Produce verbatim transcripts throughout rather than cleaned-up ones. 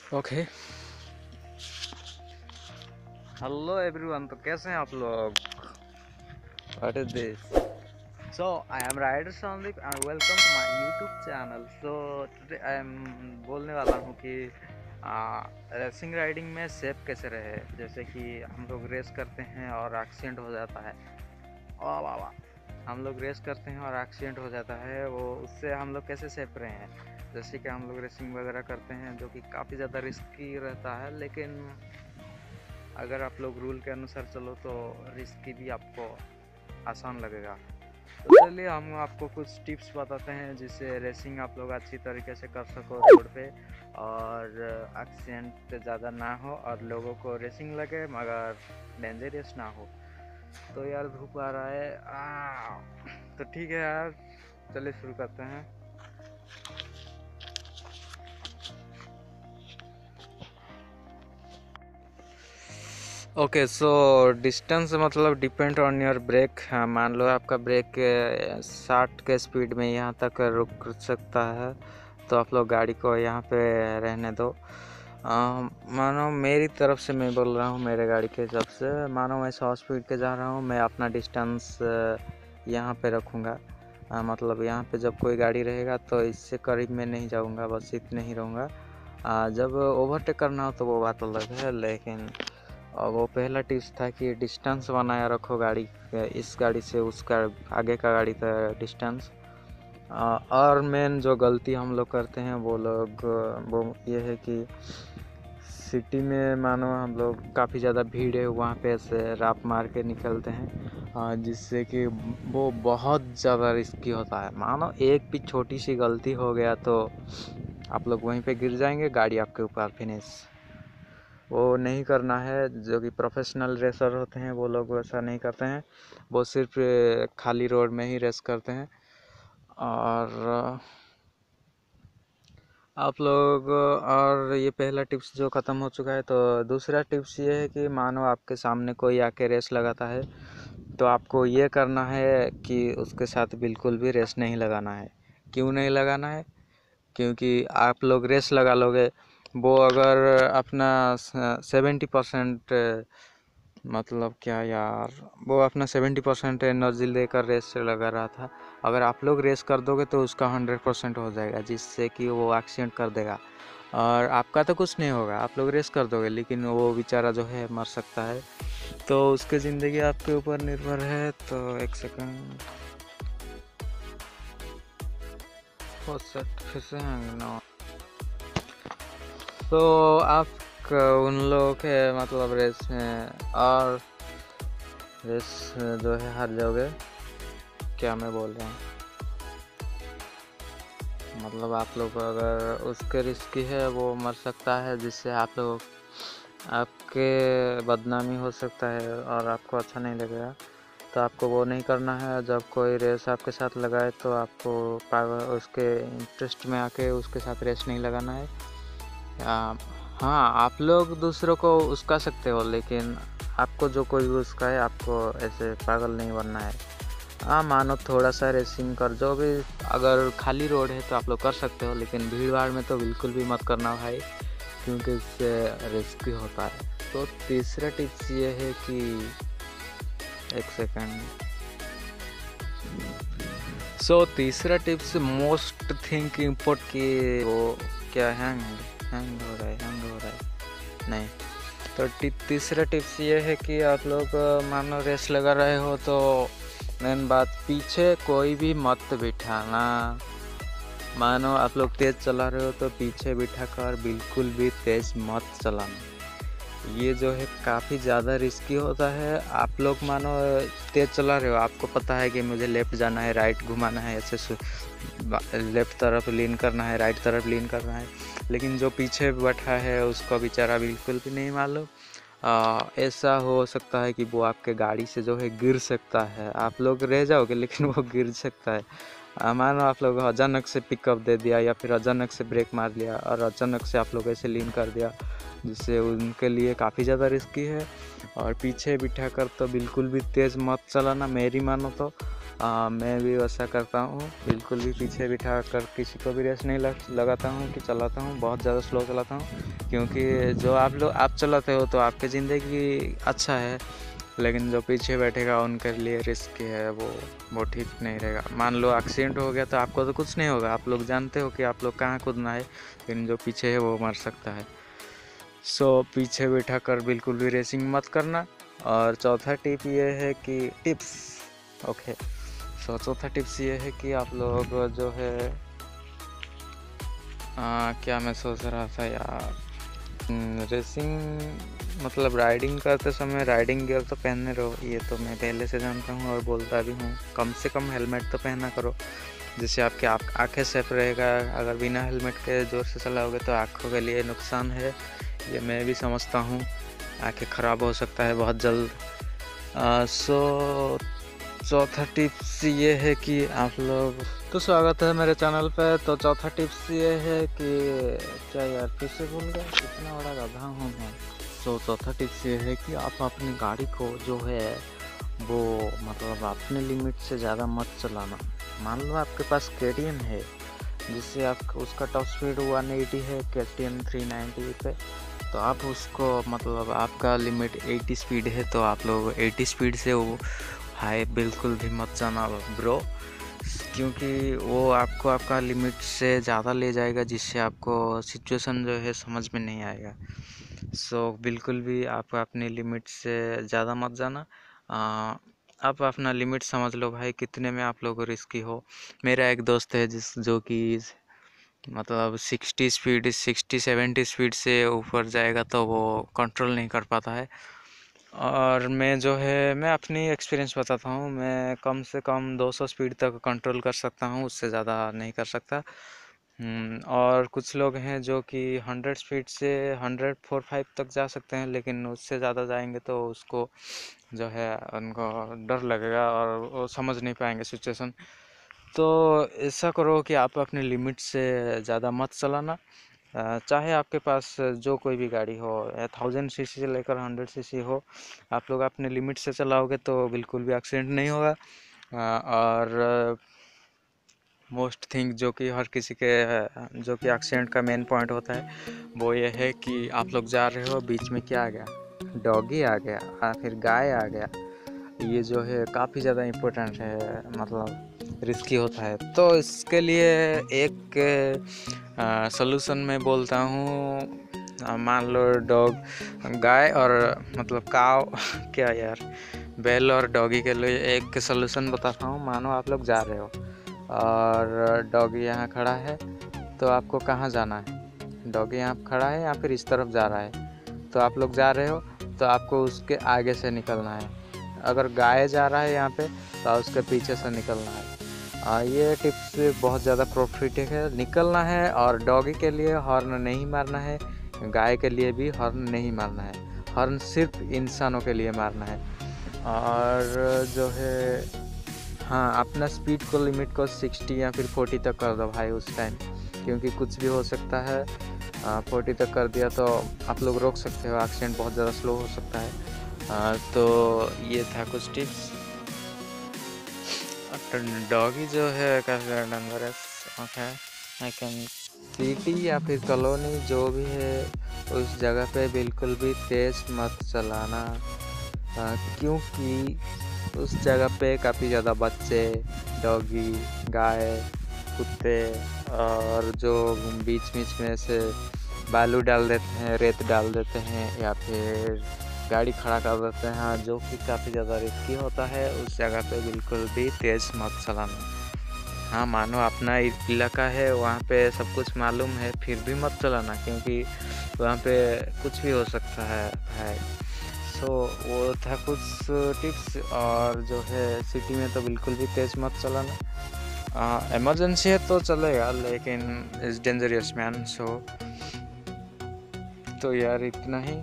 Okay. Hello everyone, तो कैसे हैं आप लोग? What is this? So I am rider Sandeep and welcome to my YouTube channel. So today I am बोलने वाला हूँ कि रेसिंग राइडिंग में सेफ कैसे रहे। जैसे कि हम लोग रेस करते हैं और एक्सीडेंट हो जाता है। वाह वाह वाह हम लोग रेस करते हैं और एक्सीडेंट हो जाता है, वो उससे हम लोग कैसे सेफ रहे हैं। जैसे कि हम लोग रेसिंग वगैरह करते हैं जो कि काफ़ी ज़्यादा रिस्की रहता है, लेकिन अगर आप लोग रूल के अनुसार चलो तो रिस्की भी आपको आसान लगेगा। तो चलिए हम आपको कुछ टिप्स बताते हैं जिससे रेसिंग आप लोग अच्छी तरीके से कर सको रोड पे और एक्सीडेंट ज़्यादा ना हो और लोगों को रेसिंग लगे मगर डेंजरस ना हो। तो यार धूप आ रहा है आ, तो ठीक है यार, चलिए शुरू करते हैं। ओके, सो डिस्टेंस मतलब डिपेंड ऑन योर ब्रेक। मान लो आपका ब्रेक साठ के स्पीड में यहाँ तक रुक सकता है तो आप लोग गाड़ी को यहाँ पे रहने दो। आ, मानो मेरी तरफ से मैं बोल रहा हूँ, मेरे गाड़ी के हिसाब से मानो मैं सौ स्पीड के जा रहा हूँ, मैं अपना डिस्टेंस यहाँ पे रखूँगा। आ, मतलब यहाँ पे जब कोई गाड़ी रहेगा तो इससे करीब में नहीं जाऊँगा, बस इतने ही रहूँगा। जब ओवरटेक करना हो तो वो बात अलग है, लेकिन और वो पहला टिप्स था कि डिस्टेंस बनाया रखो गाड़ी, इस गाड़ी से उसका आगे का गाड़ी का डिस्टेंस। और मेन जो गलती हम लोग करते हैं वो लोग वो ये है कि सिटी में मानो हम लोग काफ़ी ज़्यादा भीड़ है, वहाँ पे ऐसे राप मार के निकलते हैं जिससे कि वो बहुत ज़्यादा रिस्की होता है। मानो एक भी छोटी सी गलती हो गया तो आप लोग वहीं पे गिर जाएंगे, गाड़ी आपके ऊपर फिनिश। वो नहीं करना है। जो कि प्रोफेशनल रेसर होते हैं वो लोग वैसा नहीं करते हैं, वो सिर्फ खाली रोड में ही रेस करते हैं। और आप लोग और ये पहला टिप्स जो ख़त्म हो चुका है, तो दूसरा टिप्स ये है कि मानो आपके सामने कोई आके रेस लगाता है तो आपको ये करना है कि उसके साथ बिल्कुल भी रेस नहीं लगाना है। क्यों नहीं लगाना है? क्योंकि आप लोग रेस लगा लोगे, वो अगर अपना सेवेंटी परसेंट मतलब क्या यार, वो अपना सेवेंटी परसेंट एनर्जी लेकर रेस से लगा रहा था, अगर आप लोग रेस कर दोगे तो उसका हंड्रेड परसेंट हो जाएगा, जिससे कि वो एक्सीडेंट कर देगा। और आपका तो कुछ नहीं होगा, आप लोग रेस कर दोगे, लेकिन वो बेचारा जो है मर सकता है। तो उसकी ज़िंदगी आपके ऊपर निर्भर है। तो एक सेकंड हो फिर से ना। तो आप उन लोगों के मतलब रेस में और रेस जो है हार जाओगे। क्या मैं बोल रहा हूँ, मतलब आप लोग अगर उसके रिस्की है वो मर सकता है, जिससे आप लोग आपके बदनामी हो सकता है और आपको अच्छा नहीं लगेगा। तो आपको वो नहीं करना है। जब कोई रेस आपके साथ लगाए तो आपको पागल उसके इंटरेस्ट में आके उसके साथ रेस नहीं लगाना है। आ, हाँ, आप लोग दूसरों को उसका सकते हो, लेकिन आपको जो कोई भी उसका है आपको ऐसे पागल नहीं बनना है। हाँ, मानो थोड़ा सा रेसिंग कर, जो भी अगर खाली रोड है तो आप लोग कर सकते हो, लेकिन भीड़ भाड़ में तो बिल्कुल भी मत करना भाई, क्योंकि इससे रिस्की होता है। तो तीसरा टिप्स ये है कि एक सेकंड सो so, तीसरा टिप्स मोस्ट थिंक इम्पोर्ट की वो क्या हैंग हैंग हो रहा है हैंग हो रहा है नहीं। तो तीसरा टिप्स ये है कि आप लोग मानो रेस लगा रहे हो तो मेन बात, पीछे कोई भी मत बिठाना। मानो आप लोग तेज़ चला रहे हो तो पीछे बिठा कर बिल्कुल भी तेज़ मत चलाना। ये जो है काफ़ी ज़्यादा रिस्की होता है। आप लोग मानो तेज़ चला रहे हो, आपको पता है कि मुझे लेफ़्ट जाना है, राइट घुमाना है, ऐसे लेफ़्ट तरफ लीन करना है, राइट तरफ लीन करना है, लेकिन जो पीछे बैठा है उसको बेचारा बिल्कुल भी नहीं मालूम। ऐसा हो सकता है कि वो आपके गाड़ी से जो है गिर सकता है, आप लोग रह जाओगे लेकिन वो गिर सकता है। मानो आप लोग अचानक से पिकअप दे दिया या फिर अचानक से ब्रेक मार लिया और अचानक से आप लोग ऐसे लीन कर दिया, जिससे उनके लिए काफ़ी ज़्यादा रिस्की है। और पीछे बिठा कर तो बिल्कुल भी तेज़ मत चलाना, मेरी मानो तो। आ, मैं भी वैसा करता हूँ, बिल्कुल भी पीछे बिठा कर किसी को भी रेस नहीं लग, लगाता हूँ कि चलाता हूँ, बहुत ज़्यादा स्लो चलाता हूँ। क्योंकि जो आप लोग आप चलाते हो तो आपकी ज़िंदगी अच्छा है, लेकिन जो पीछे बैठेगा उनके लिए रिस्क है, वो वो ठीक नहीं रहेगा। मान लो एक्सीडेंट हो गया तो आपको तो कुछ नहीं होगा, आप लोग जानते हो कि आप लोग कहाँ कूदना है, लेकिन जो पीछे है वो मर सकता है। सो पीछे बैठा कर बिल्कुल भी रेसिंग मत करना। और चौथा टिप ये है कि टिप्स ओके सो चौथा टिप्स ये है कि आप लोग जो है आ, क्या मैं सोच रहा था यार, रेसिंग मतलब राइडिंग करते समय राइडिंग गियर तो पहनने रहो, ये तो मैं पहले से जानता हूँ और बोलता भी हूँ। कम से कम हेलमेट तो पहना करो, जिससे आपके आप आँखें सेफ रहेगा। अगर बिना हेलमेट के ज़ोर से चलाओगे तो आँखों के लिए नुकसान है, ये मैं भी समझता हूँ। आँखें ख़राब हो सकता है बहुत जल्द। सो चौथा टिप्स ये है कि आप लोग, तो स्वागत है मेरे चैनल पे। तो चौथा टिप्स ये है कि क्या यार फिर से भूल गया, कितना बड़ा गधा हूँ मैं। तो चौथा टिप्स ये है कि आप अपनी गाड़ी को जो है वो मतलब अपने लिमिट से ज़्यादा मत चलाना। मान लो आपके पास के टी एम है, जिससे आप उसका टॉप स्पीड वन एटी है, के टी एम थ्री नाइन्टी पे, तो आप उसको मतलब आपका लिमिट एटी स्पीड है तो आप लोग एटी स्पीड से वो हाई बिल्कुल भी मत जाना ब्रो, क्योंकि वो आपको आपका लिमिट से ज़्यादा ले जाएगा, जिससे आपको सिचुएशन जो है समझ में नहीं आएगा। सो so, बिल्कुल भी आप अपनी लिमिट से ज़्यादा मत जाना। आ, आप अपना लिमिट समझ लो भाई, कितने में आप लोग रिस्की हो। मेरा एक दोस्त है जिस जो कि मतलब sixty speed sixty seventy speed से ऊपर जाएगा तो वो कंट्रोल नहीं कर पाता है। और मैं जो है मैं अपनी एक्सपीरियंस बताता हूँ, मैं कम से कम दो सौ स्पीड तक कंट्रोल कर सकता हूँ, उससे ज़्यादा नहीं कर सकता। और कुछ लोग हैं जो कि हंड्रेड स्पीड से हंड्रेड फोर फाइव तक जा सकते हैं, लेकिन उससे ज़्यादा जाएंगे तो उसको जो है उनको डर लगेगा और वो समझ नहीं पाएंगे सिचुएशन। तो ऐसा करो कि आप अपने लिमिट से ज़्यादा मत चलाना। चाहे आपके पास जो कोई भी गाड़ी हो, थाउजेंड सी सी से लेकर हंड्रेड सी सी हो, आप लोग अपने लिमिट से चलाओगे तो बिल्कुल भी एक्सीडेंट नहीं होगा। और मोस्ट थिंग जो कि हर किसी के जो कि एक्सीडेंट का मेन पॉइंट होता है वो ये है कि आप लोग जा रहे हो, बीच में क्या आ गया, डॉगी आ गया या फिर गाय आ गया, ये जो है काफ़ी ज़्यादा इम्पोर्टेंट है, मतलब रिस्की होता है। तो इसके लिए एक सलूशन मैं बोलता हूँ। मान लो डॉग गाय और मतलब काव क्या यार बैल और डॉगी के लिए एक सलूशन बताता हूँ। मानो आप लोग जा रहे हो और डॉगी यहाँ खड़ा है, तो आपको कहाँ जाना है? डॉगी यहाँ खड़ा है या फिर इस तरफ जा रहा है, तो आप लोग जा रहे हो तो आपको उसके आगे से निकलना है। अगर गाय जा रहा है यहाँ पे तो उसके पीछे से निकलना है। आ, ये टिप्स बहुत ज़्यादा प्रॉफिटेड है, निकलना है। और डॉगी के लिए हॉर्न नहीं मारना है, गाय के लिए भी हॉर्न नहीं मारना है, हॉर्न सिर्फ इंसानों के लिए मारना है। और जो है हाँ, अपना स्पीड को लिमिट को सिक्सटी या फिर फोर्टी तक कर दो भाई उस टाइम, क्योंकि कुछ भी हो सकता है। फोर्टी तक कर दिया तो आप लोग रोक सकते हो, एक्सीडेंट बहुत ज़्यादा स्लो हो सकता है। आ, तो ये था कुछ टिप्स। डॉगी जो है काफ़ी ज़्यादा dangerous okay. I can city या फिर कॉलोनी जो भी है उस जगह पे बिल्कुल भी तेज़ मत चलाना, आ, क्योंकि उस जगह पे काफ़ी ज़्यादा बच्चे, डॉगी, गाय, कुत्ते और जो बीच बीच में से बालू डाल देते हैं, रेत डाल देते हैं या फिर गाड़ी खड़ा कर देते हैं, जो कि काफ़ी ज़्यादा रिस्की होता है। उस जगह पे बिल्कुल भी तेज़ मत चलाना। हाँ, मानो अपना इलाका है, वहाँ पे सब कुछ मालूम है, फिर भी मत चलाना, क्योंकि वहाँ पे कुछ भी हो सकता है भाई। सो वो था कुछ टिप्स। और जो है सिटी में तो बिल्कुल भी तेज़ मत चलाना। इमरजेंसी है तो चलेगा, लेकिन इज़ डेंजरस मैन। सो तो यार इतना ही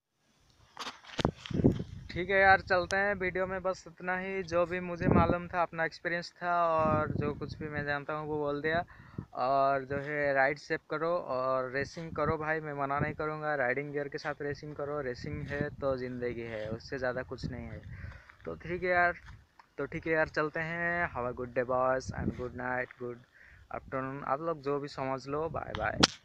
ठीक है यार, चलते हैं वीडियो में। बस इतना ही, जो भी मुझे मालूम था, अपना एक्सपीरियंस था और जो कुछ भी मैं जानता हूँ वो बोल दिया। और जो है राइड सेव करो और रेसिंग करो भाई, मैं मना नहीं करूँगा। राइडिंग गियर के साथ रेसिंग करो, रेसिंग है तो ज़िंदगी है, उससे ज़्यादा कुछ नहीं है। तो ठीक है यार, तो ठीक है यार, चलते हैं। Have a good day boss and good night, good afternoon, आप लोग जो भी समझ लो। Bye bye.